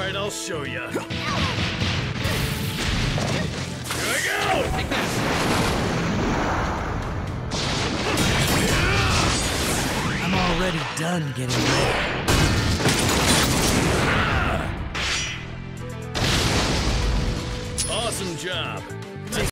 Alright, I'll show you. Here I go! Take that. I'm already done getting ready. Awesome job.